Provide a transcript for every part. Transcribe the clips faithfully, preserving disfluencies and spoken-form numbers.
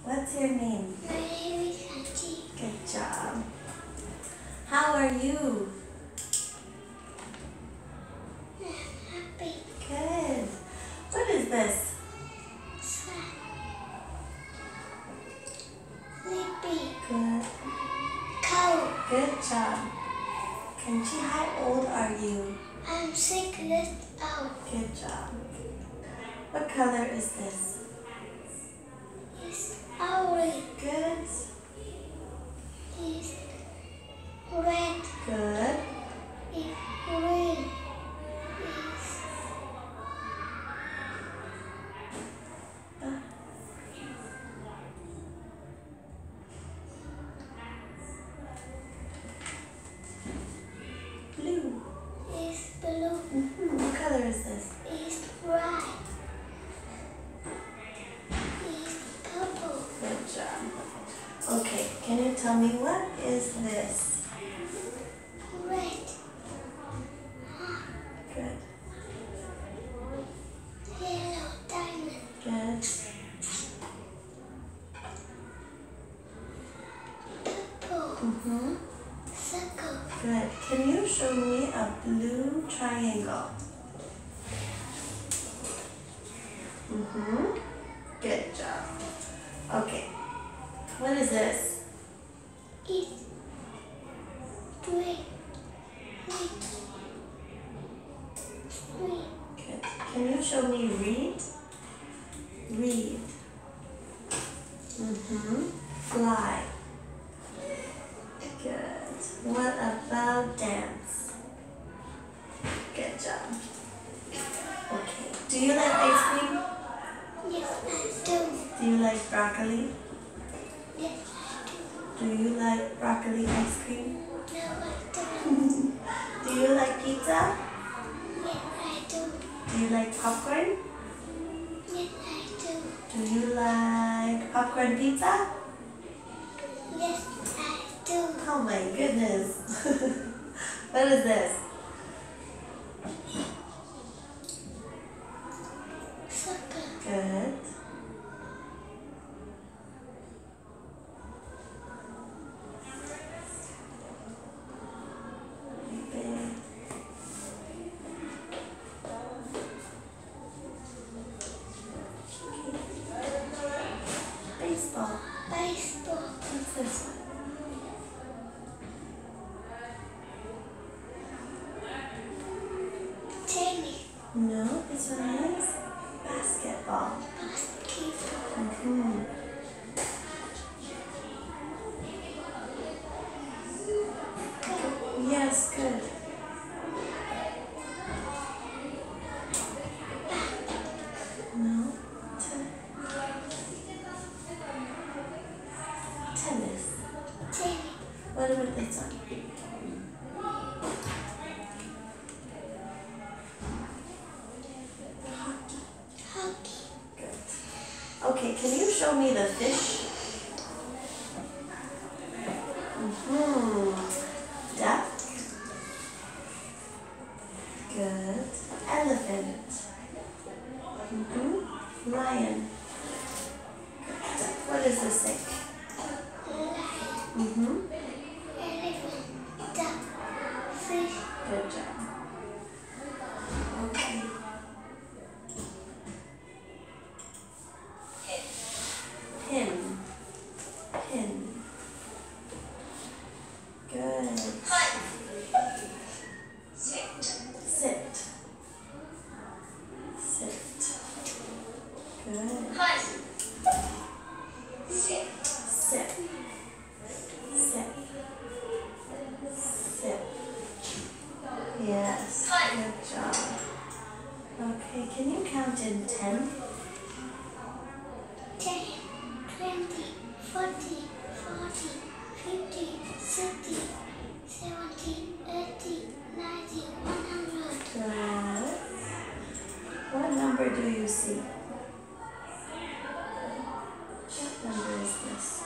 What's your name? My name is Hachi. Good job. How are you? I'm happy. Good. What is this? Sad. Sleepy. Good. Cold. Good job. Kenji, how old are you? I'm six years old. Good job. What color is this? It's orange. Good. It's red. Good. It's green. It's Uh, blue. It's blue. Mm-hmm. What color is this? It's bright. It's purple. Good job. Okay, can you tell me what is this? Red. Good. Yellow diamond. Good. Purple. Mm-hmm. Circle. Good. Can you show me a blue triangle? Mm-hmm. Good job. Okay. What is this? It's green. Sweet. Sweet. Good. Can you show me read? Read. Mm-hmm. Fly. Good. What about dance? Good job. Okay. Do you like ice cream? Yes, I do. Do you like broccoli? Yes, I Do you like broccoli ice cream? do. No, I don't. Do you like pizza? Yes, I do. Do you like popcorn? Yes, I do. Do you like popcorn pizza? Yes, I do. Oh my goodness. What is this? Circle. Good. Big. Baseball. Baseball. What's this one? Tennis. No, this one is basketball. Basketball. Mm-hmm. Yes, good. No. Te- tennis. Tennis. What about this one? Hockey. Hockey. Good. Okay, can you show me the fish? Mm-hmm. Duck. Good. Elephant. Mm-hmm. Lion. Good. What does this say? Lion. Mm-hmm. Elephant. Duck. Fish. Good job. Okay. Pin. Pin. Good. Sit. Sit. Good. Sit. Sit. Sit. Sit. Yes. Good job. Okay, can you count in ten? ten. Twenty. Forty. Forty. Fifty. Sixty. Seventy. Eighty. Ninety. One hundred. Good. What number do you see? What number is this?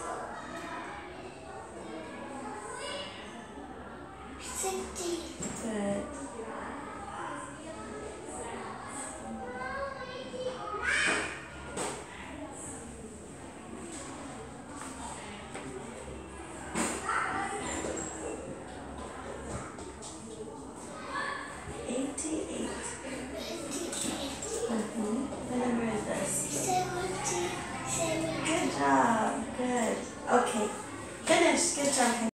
Sixty. Good. job. Good. Okay. Finish. Good job.